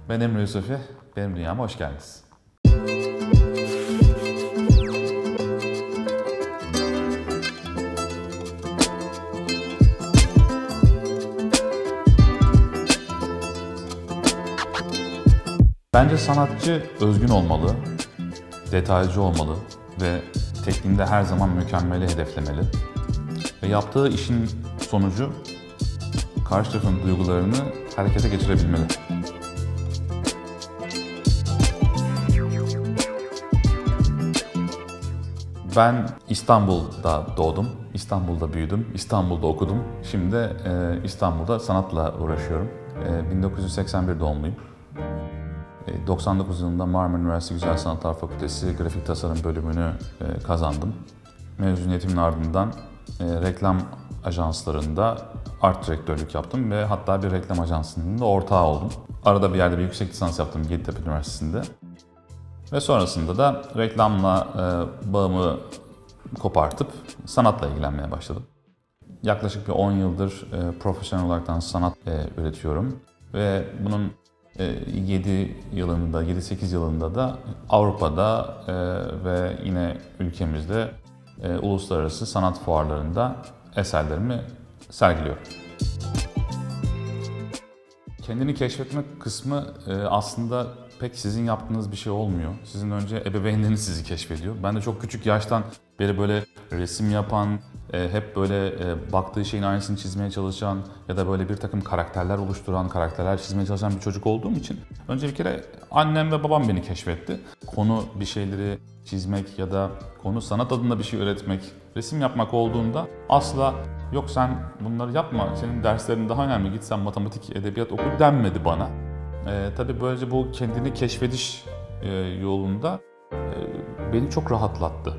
Ben Emre Yusufi, benim dünyama hoş geldiniz. Bence sanatçı özgün olmalı, detaycı olmalı ve tekniğinde her zaman mükemmeli hedeflemeli. Ve yaptığı işin sonucu karşı tarafın duygularını harekete geçirebilmeli. Ben İstanbul'da doğdum, İstanbul'da büyüdüm, İstanbul'da okudum. Şimdi de İstanbul'da sanatla uğraşıyorum. 1981 doğumluyum. 99 yılında Marmara Üniversitesi Güzel Sanatlar Fakültesi Grafik Tasarım bölümünü kazandım. Mezuniyetimin ardından reklam ajanslarında art direktörlük yaptım ve hatta bir reklam ajansının da ortağı oldum. Arada bir yerde bir yüksek lisans yaptım Yeditepe Üniversitesi'nde. Ve sonrasında da reklamla bağımı kopartıp sanatla ilgilenmeye başladım. Yaklaşık bir 10 yıldır profesyonel olarak sanat üretiyorum ve bunun 7-8 yılında da Avrupa'da ve yine ülkemizde uluslararası sanat fuarlarında eserlerimi sergiliyorum. Kendini keşfetme kısmı aslında pek sizin yaptığınız bir şey olmuyor. Sizin önce ebeveynleriniz sizi keşfediyor. Ben de çok küçük yaştan beri böyle resim yapan, hep böyle baktığı şeyin aynısını çizmeye çalışan ya da böyle bir takım karakterler oluşturan, karakterler çizmeye çalışan bir çocuk olduğum için önce bir kere annem ve babam beni keşfetti. Konu bir şeyleri çizmek ya da konu sanat adına bir şey üretmek, resim yapmak olduğunda asla yok sen bunları yapma, senin derslerin daha önemli, git sen matematik, edebiyat oku denmedi bana. Tabii böylece bu kendini keşfediş yolunda beni çok rahatlattı.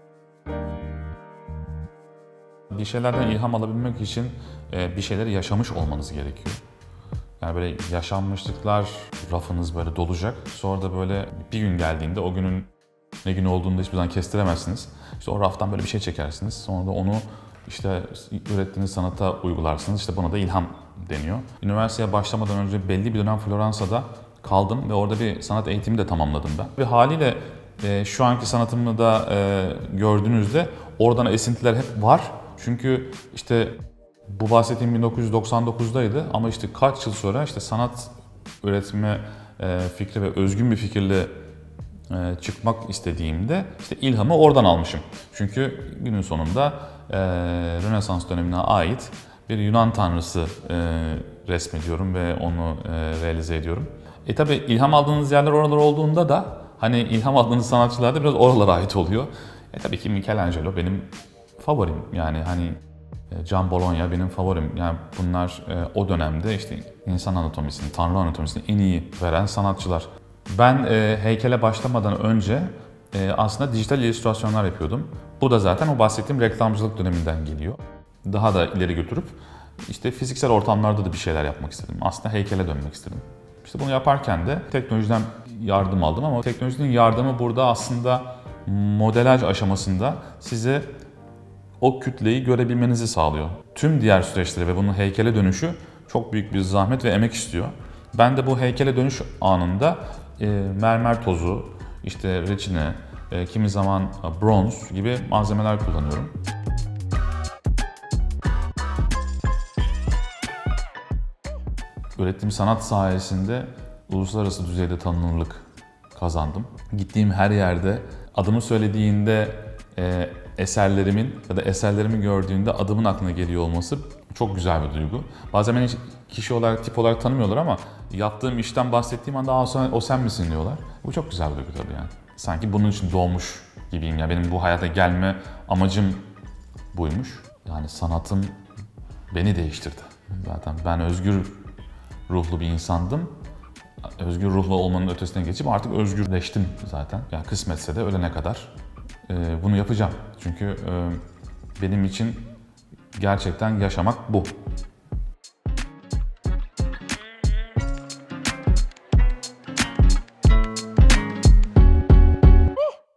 Bir şeylerden ilham alabilmek için bir şeyleri yaşamış olmanız gerekiyor. Yani böyle yaşanmışlıklar rafınız böyle dolacak. Sonra da böyle bir gün geldiğinde o günün ne gün olduğunu da hiçbir zaman kestiremezsiniz. İşte o raftan böyle bir şey çekersiniz. Sonra da onu işte ürettiğiniz sanata uygularsınız. İşte buna da ilham deniyor. Üniversiteye başlamadan önce belli bir dönem Floransa'da kaldım ve orada bir sanat eğitimi de tamamladım ben. Ve haliyle şu anki sanatımı da gördüğünüzde oradan esintiler hep var. Çünkü işte bu bahsettiğim 1999'daydı ama işte kaç yıl sonra işte sanat üretme fikri ve özgün bir fikirle çıkmak istediğimde işte ilhamı oradan almışım. Çünkü günün sonunda Rönesans dönemine ait bir Yunan tanrısı resmediyorum ve onu realize ediyorum. Tabi ilham aldığınız yerler oralar olduğunda da hani ilham aldığınız sanatçılar da biraz oralara ait oluyor. Tabii ki Michelangelo benim favorim, yani hani Can Bologna benim favorim. Yani bunlar o dönemde işte insan anatomisini, tanrı anatomisini en iyi veren sanatçılar. Ben heykele başlamadan önce aslında dijital illüstrasyonlar yapıyordum. Bu da zaten o bahsettiğim reklamcılık döneminden geliyor. Daha da ileri götürüp işte fiziksel ortamlarda da bir şeyler yapmak istedim. Aslında heykele dönmek istedim. İşte bunu yaparken de teknolojiden yardım aldım ama teknolojinin yardımı burada aslında modelaj aşamasında size o kütleyi görebilmenizi sağlıyor. Tüm diğer süreçleri ve bunun heykele dönüşü çok büyük bir zahmet ve emek istiyor. Ben de bu heykele dönüş anında mermer tozu, işte reçine, kimi zaman bronz gibi malzemeler kullanıyorum. Ürettiğim sanat sayesinde uluslararası düzeyde tanınırlık kazandım. Gittiğim her yerde adımı söylediğinde eserlerimin ya da eserlerimi gördüğünde adımın aklına geliyor olması çok güzel bir duygu. Bazen beni kişi olarak, tip olarak tanımıyorlar ama yaptığım işten bahsettiğim anda o sen misin diyorlar. Bu çok güzel bir duygu tabii yani. Sanki bunun için doğmuş gibiyim ya. Benim bu hayata gelme amacım buymuş. Yani sanatım beni değiştirdi. Zaten ben özgür ruhlu bir insandım. Özgür ruhlu olmanın ötesine geçip artık özgürleştim zaten. Yani kısmetse de ölene kadar bunu yapacağım. Çünkü benim için gerçekten yaşamak bu.